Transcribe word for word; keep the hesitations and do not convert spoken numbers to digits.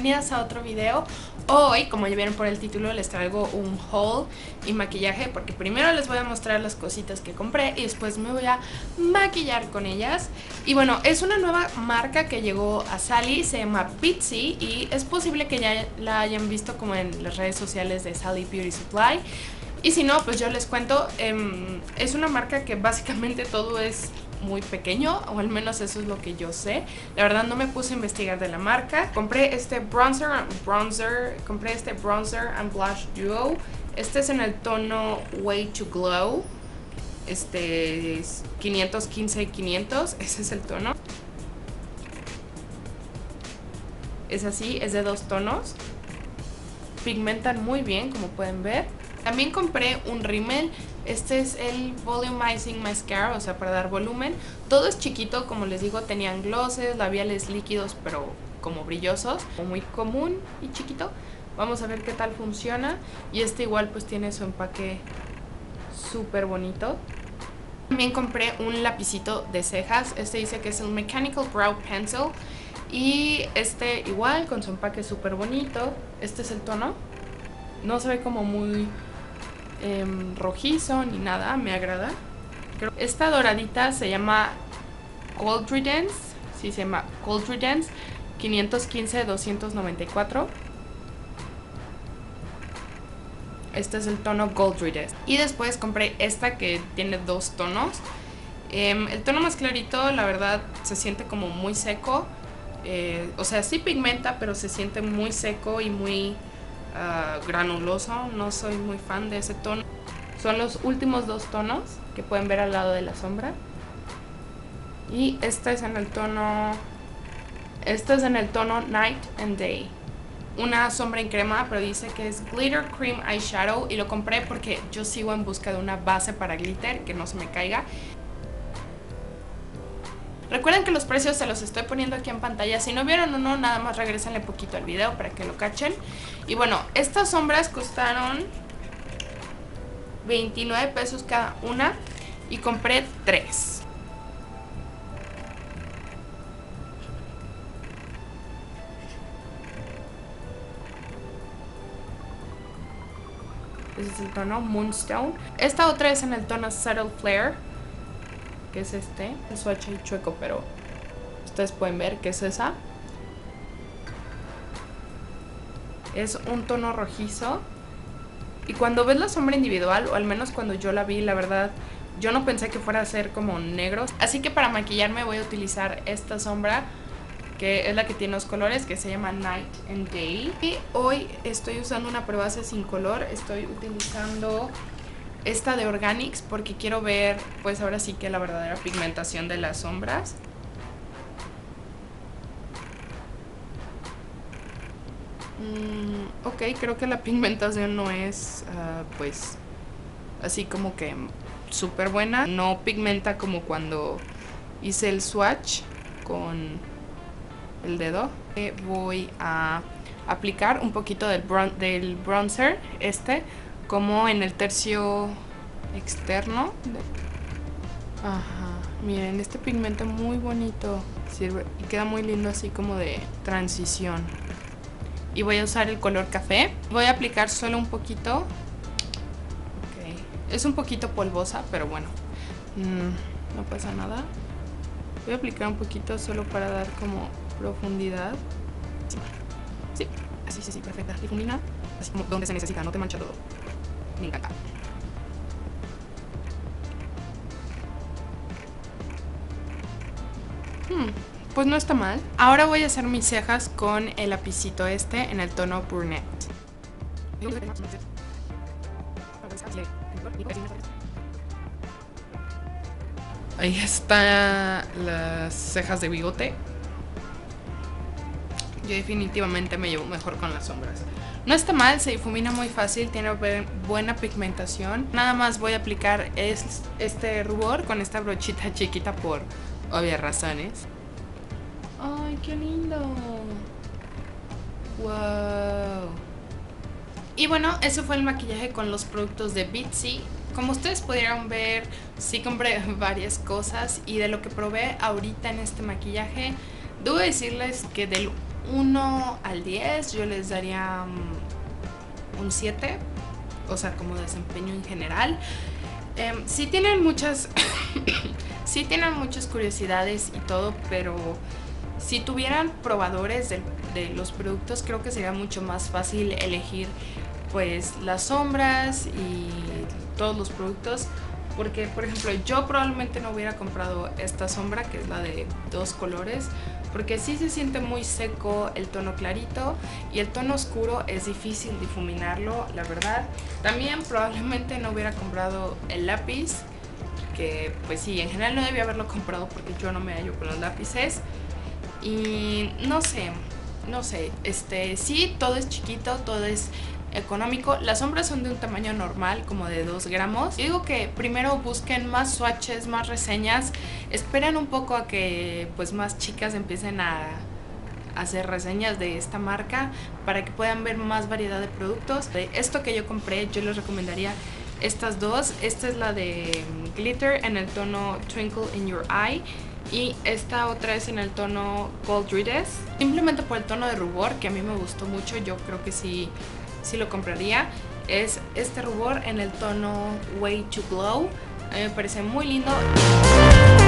bienvenidas a otro video. Hoy, como ya vieron por el título, les traigo un haul y maquillaje, porque primero les voy a mostrar las cositas que compré y después me voy a maquillar con ellas. Y bueno, es una nueva marca que llegó a Sally, se llama Bitsy, y es posible que ya la hayan visto como en las redes sociales de Sally Beauty Supply. Y si no, pues yo les cuento, eh, es una marca que básicamente todo es muy pequeño, o al menos eso es lo que yo sé. La verdad no me puse a investigar de la marca. Compré este bronzer, bronzer, compré este bronzer and blush duo. Este es en el tono Way to Glow. Este es quinientos quince quinientos, ese es el tono. Es así, es de dos tonos. Pigmentan muy bien, como pueden ver. También compré un rímel. Este es el Volumizing Mascara, o sea, para dar volumen. Todo es chiquito, como les digo, tenían glosses, labiales líquidos, pero como brillosos. Muy común y chiquito. Vamos a ver qué tal funciona. Y este igual pues tiene su empaque súper bonito. También compré un lapicito de cejas. Este dice que es el Mechanical Brow Pencil. Y este igual con su empaque súper bonito. Este es el tono. No se ve como muy eh, rojizo ni nada, me agrada. Esta doradita se llama Goldry Dance. Sí, se llama Goldry Dance quinientos quince doscientos noventa y cuatro. Este es el tono Goldry Dance. Y después compré esta que tiene dos tonos. eh, El tono más clarito, la verdad, se siente como muy seco. eh, O sea, sí pigmenta, pero se siente muy seco y muy Uh, granuloso. No soy muy fan de ese tono. Son los últimos dos tonos que pueden ver al lado de la sombra. Y esta es en el tono Esta es en el tono Night and Day. Una sombra en crema, pero dice que es Glitter Cream Eyeshadow. Y lo compré porque yo sigo en busca de una base para glitter que no se me caiga. Recuerden que los precios se los estoy poniendo aquí en pantalla. Si no vieron uno, nada más regresenle poquito al video para que lo cachen. Y bueno, estas sombras costaron veintinueve pesos cada una. Y compré tres. Ese es el tono Moonstone. Esta otra es en el tono Subtle Flare, que es este, el swatch ahí chueco, pero ustedes pueden ver que es esa. Es un tono rojizo. Y cuando ves la sombra individual, o al menos cuando yo la vi, la verdad, yo no pensé que fuera a ser como negros. Así que para maquillarme voy a utilizar esta sombra, que es la que tiene los colores, que se llama Night and Day. Y hoy estoy usando una prebase sin color. Estoy utilizando esta de Organics porque quiero ver, pues ahora sí que la verdadera pigmentación de las sombras. Mm, ok, creo que la pigmentación no es, uh, pues, así como que súper buena. No pigmenta como cuando hice el swatch con el dedo. Voy a aplicar un poquito del, bron del bronzer, este, como en el tercio externo. Ajá, miren, este pigmento muy bonito, sirve y queda muy lindo así como de transición. Y voy a usar el color café. Voy a aplicar solo un poquito. Ok, es un poquito polvosa, pero bueno, mm, no pasa nada. Voy a aplicar un poquito solo para dar como profundidad. Sí, sí, así, sí, sí, perfecta. Difumina así como donde se necesita, no te mancha todo. Me encanta. Hmm, pues no está mal. Ahora voy a hacer mis cejas con el lapicito este en el tono Brunette. Ahí están las cejas de bigote. Yo definitivamente me llevo mejor con las sombras. No está mal, se difumina muy fácil, tiene buena pigmentación. Nada más voy a aplicar este rubor con esta brochita chiquita por obvias razones. ¡Ay, qué lindo! ¡Wow! Y bueno, ese fue el maquillaje con los productos de Bitsy. Como ustedes pudieron ver, sí compré varias cosas. Y de lo que probé ahorita en este maquillaje, debo decirles que del uno al diez yo les daría um, un siete, o sea, como desempeño en general. Eh, sí tienen muchas, sí tienen muchas curiosidades y todo, pero si tuvieran probadores de, de los productos, creo que sería mucho más fácil elegir pues las sombras y todos los productos. Porque, por ejemplo, yo probablemente no hubiera comprado esta sombra, que es la de dos colores, porque sí se siente muy seco el tono clarito y el tono oscuro es difícil difuminarlo, la verdad. También probablemente no hubiera comprado el lápiz, que pues sí, en general no debía haberlo comprado porque yo no me hallo con los lápices. Y no sé, no sé, este, sí, todo es chiquito, todo es económico. Las sombras son de un tamaño normal, como de dos gramos. Yo digo que primero busquen más swatches, más reseñas. Esperen un poco a que pues más chicas empiecen a hacer reseñas de esta marca para que puedan ver más variedad de productos. De esto que yo compré, yo les recomendaría estas dos. Esta es la de Glitter en el tono Twinkle in Your Eye. Y esta otra es en el tono Gold Rides. Simplemente por el tono de rubor, que a mí me gustó mucho, yo creo que sí, sí lo compraría. Es este rubor en el tono Way to Glow. A mí me parece muy lindo.